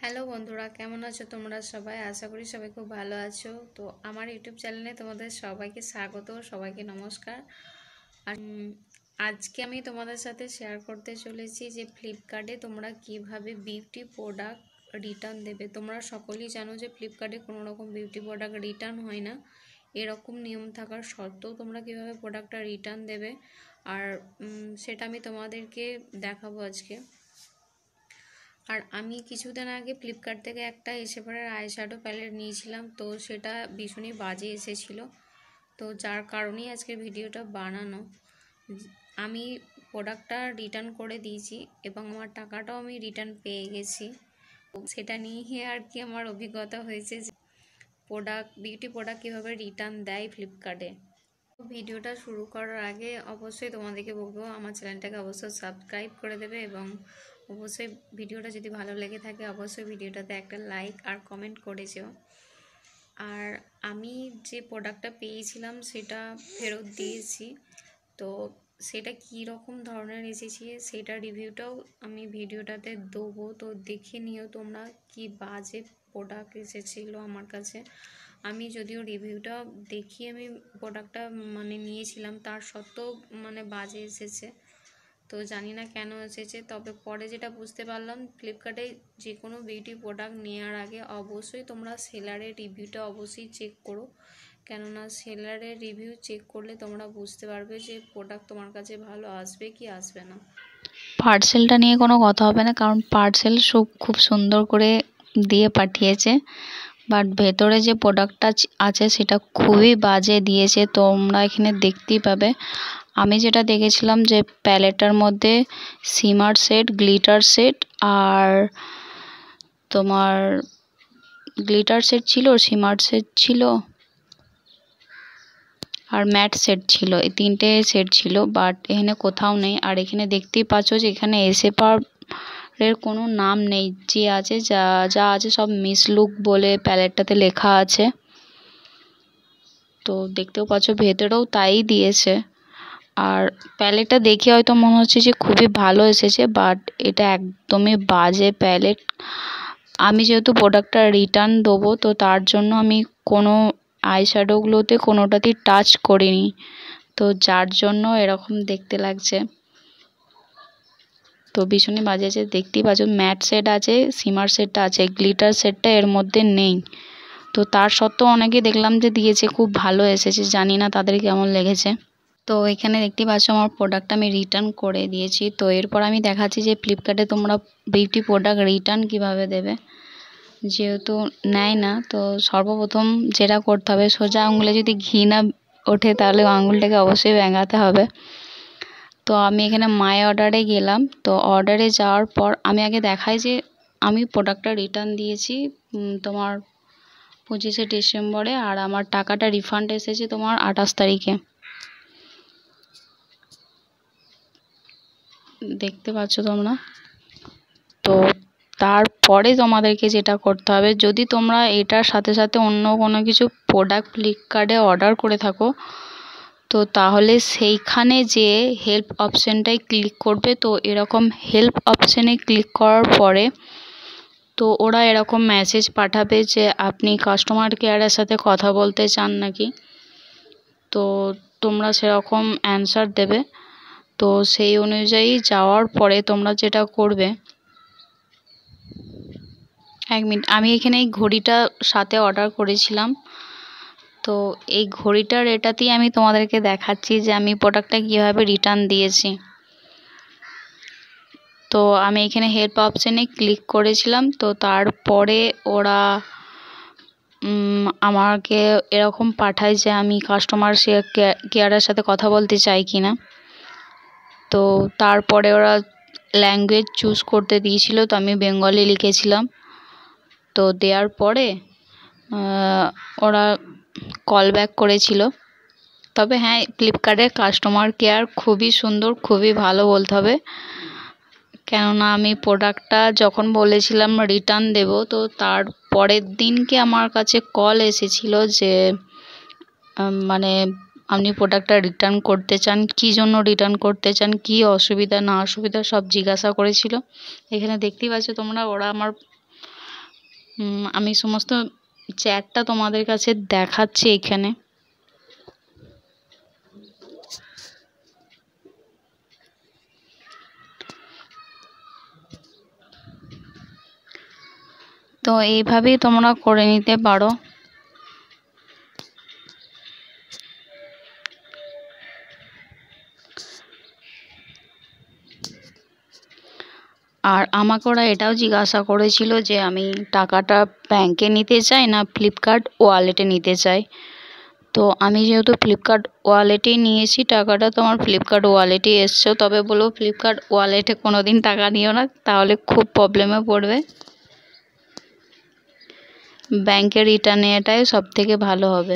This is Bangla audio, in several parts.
হ্যালো বন্ধুরা, কেমন আছো তোমরা সবাই? আশা করি সবাই খুব ভালো আছো। তো আমার ইউটিউব চ্যানেলে তোমাদের সবাইকে স্বাগত, সবাইকে নমস্কার। আর আজকে আমি তোমাদের সাথে শেয়ার করতে চলেছি যে ফ্লিপকার্টে তোমরা কিভাবে বিউটি প্রোডাক্ট রিটার্ন দেবে। তোমরা সকলেই জানো যে ফ্লিপকার্টে কোনো রকম বিউটি প্রোডাক্ট রিটার্ন হয় না। এরকম নিয়ম থাকার সত্ত্বেও তোমরা কিভাবে প্রোডাক্টটা রিটার্ন দেবে আর সেটা আমি তোমাদেরকে দেখাবো আজকে। আর আমি কিছুদিন আগে ফ্লিপকার্ট থেকে একটা এসেপারের আইশ্যাডো প্যালেট নিয়েছিলাম, তো সেটা ভীষণই বাজে এসেছিলো। তো যার কারণেই আজকে ভিডিওটা বানানো। আমি প্রোডাক্টটা রিটার্ন করে দিয়েছি এবং আমার টাকাটাও আমি রিটার্ন পেয়ে গেছি। সেটা নিয়ে আর কি আমার অভিজ্ঞতা হয়েছে যে বিউটি প্রোডাক্ট কীভাবে রিটার্ন দেয় ফ্লিপকার্টে। ভিডিওটা শুরু করার আগে অবশ্যই তোমাদেরকে বলবো আমার চ্যানেলটাকে অবশ্যই সাবস্ক্রাইব করে দেবে এবং অবশ্যই ভিডিওটা যদি ভালো লেগে থাকে অবশ্যই ভিডিওটাতে একটা লাইক আর কমেন্ট করে যেও। আর আমি যে প্রোডাক্টটা পেয়েছিলাম সেটা ফেরত দিয়েছি, তো সেটা কী রকম ধরনের এসেছে সেটা রিভিউটাও আমি ভিডিওটাতে দেবো। তো দেখে নিও তোমরা, কি বাজে প্রোডাক্ট এসেছিলো আমার কাছে। আমি যদিও রিভিউটা দেখি আমি প্রোডাক্টটা নিয়েছিলাম, তার সত্ত্বেও বাজে এসেছে। তো জানি না কেন এসেছে, তবে পরে যেটা বুঝতে পারলাম ফ্লিপকার্টে যে কোনো বিউটি প্রোডাক্ট নেওয়ার আগে অবশ্যই তোমরা সেলারের রিভিউটা অবশ্যই চেক করো, কেননা সেলারের রিভিউ চেক করলে তোমরা বুঝতে পারবে যে প্রোডাক্ট তোমার কাছে ভালো আসবে কি আসবে না। পার্সেলটা নিয়ে কোনো কথা হবে না, কারণ পার্সেল খুব সুন্দর করে দিয়ে পাঠিয়েছে, বাট ভেতরে যে প্রোডাক্টটা আছে সেটা খুবই বাজে দিয়েছে। তোমরা এখানে দেখতেই পাবে। আমি যেটা দেখেছিলাম যে প্যালেটটার মধ্যে শিমার সেট, গ্লিটার সেট আর তোমার গ্লিটার সেট ছিল, শিমার সেট ছিল আর ম্যাট সেট ছিল, এই তিনটে সেট ছিল, বাট এখানে কোথাও নেই। আর এখানে দেখতেই পাচ্ছ যে এখানে এর কোনো নাম নেই, যে আছে যা আছে সব মিসলুক বলে প্যালেটটাতে লেখা আছে। তো দেখতেও পাচ্ছ ভেতরেও তাই দিয়েছে। আর প্যালেটটা দেখে হয়তো মনে হচ্ছে যে খুবই ভালো এসেছে, বাট এটা একদমই বাজে প্যালেট। আমি যেহেতু প্রোডাক্টটা রিটার্ন দেবো, তো তার জন্য আমি কোনো আইশ্যাডোগুলোতে কোনোটাতেই টাচ করিনি, তো যার জন্য এরকম দেখতে লাগছে। তো ভীষণই বাজে আছে, দেখতেই পাচ্ছ ম্যাট সেট আছে, শিমার সেটটা আছে, গ্লিটার সেটটা এর মধ্যে নেই। তো তার সত্ত্বেও অনেকে দেখলাম যে দিয়েছে, খুব ভালো এসেছে, জানি না তাদের কেমন লেগেছে। তো এখানে দেখতেই পাচ্ছ আমার প্রোডাক্টটা আমি রিটার্ন করে দিয়েছি। তো এরপর আমি দেখাচ্ছি যে ফ্লিপকার্টে তোমরা বিউটি প্রোডাক্ট রিটার্ন কিভাবে দেবে। যেহেতু নেয় না, তো সর্বপ্রথম যেটা করতে হবে, সোজা আঙুলে যদি ঘি না ওঠে তাহলে আঙুলটাকে অবশ্যই ভেঙাতে হবে। তো আমি এখানে মাই অর্ডারে গেলাম। তো অর্ডারে যাওয়ার পর আমি আগে দেখাই যে আমি প্রোডাক্টটা রিটার্ন দিয়েছি তোমার 25শে ডিসেম্বরে, আর আমার টাকাটা রিফান্ড এসেছে তোমার 28 তারিখে। দেখতে পাচ্ছ তোমরা। তো তারপরে তোমাদেরকে যেটা করতে হবে, যদি তোমরা এটার সাথে সাথে অন্য কোনো কিছু প্রোডাক্ট ফ্লিপকার্টে অর্ডার করে থাকো, তো তাহলে সেইখানে যে হেল্প অপশানটায় ক্লিক করবে। তো এরকম হেল্প অপশানে ক্লিক করার পরে তো ওরা এরকম মেসেজ পাঠাবে যে আপনি কাস্টমার কেয়ারের সাথে কথা বলতে চান নাকি। তো তোমরা সেরকম অ্যান্সার দেবে। তো সেই অনুযায়ী যাওয়ার পরে তোমরা যেটা করবে, 1 মিনিট, আমি এখানে এই ঘড়িটা সাথে অর্ডার করেছিলাম। তো এই ঘড়িটার এটাতেই আমি তোমাদেরকে দেখাচ্ছি যে আমি প্রোডাক্টটা কীভাবে রিটার্ন দিয়েছি। তো আমি এখানে হেল্প অপশানে ক্লিক করেছিলাম। তো তারপরে ওরা আমাকে এরকম পাঠায় যে আমি কাস্টমার কেয়ারের সাথে কথা বলতে চাই কি না। তো তারপরে ওরা ল্যাঙ্গুয়েজ চুজ করতে দিয়েছিল, তো আমি বেঙ্গলি লিখেছিলাম। তো দেওয়ার পরে ওরা কল ব্যাক করেছিল। তবে হ্যাঁ, ফ্লিপকার্টের কাস্টমার কেয়ার খুবই সুন্দর, খুবই ভালো বলতে হবে, কেননা আমি প্রোডাক্টটা যখন বলেছিলাম রিটার্ন দেব, তো তার পরের দিনকে আমার কাছে কল এসেছিল যে আপনি প্রোডাক্টটা রিটার্ন করতে চান, কী জন্য রিটার্ন করতে চান, কী অসুবিধা না অসুবিধা সব জিজ্ঞাসা করেছিল। এখানে দেখতেই পাচ্ছ তোমরা, ওরা আমার আমি সমস্ত চ্যাটটা তোমাদের কাছে দেখাচ্ছি এখানে। তো এইভাবেই তোমরা করে নিতে পারো। আর আমাকে ওরা এটাও জিজ্ঞাসা করেছিল যে আমি টাকাটা ব্যাংকে নিতে চাই না ফ্লিপকার্ট ওয়ালেটে নিতে চাই। তো আমি যেহেতু ফ্লিপকার্ট ওয়ালেটেই নিয়েছি টাকাটা, তো আমার ফ্লিপকার্ট ওয়ালেটেই এসছে। তবে বলবো ফ্লিপকার্ট ওয়ালেটে কোনো দিন টাকা নিও না, তাহলে খুব প্রবলেমে পড়বে। ব্যাংকে রিটার্ন নেওয়াটাই সবথেকে ভালো হবে,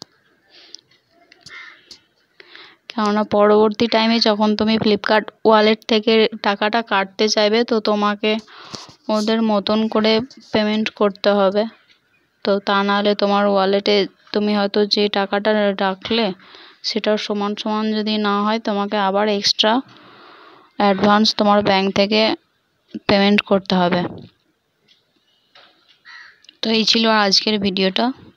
কেননা পরবর্তী টাইমে যখন তুমি ফ্লিপকার্ট ওয়ালেট থেকে টাকাটা কাটতে চাইবে তো তোমাকে ওদের মতন করে পেমেন্ট করতে হবে। তো তা নাহলে তোমার ওয়ালেটে তুমি হয়তো যে টাকাটা রাখলে সেটার সমান সমান যদি না হয়, তোমাকে আবার এক্সট্রা অ্যাডভান্স তোমার ব্যাংক থেকে পেমেন্ট করতে হবে। তো এই ছিল আজকের ভিডিওটা।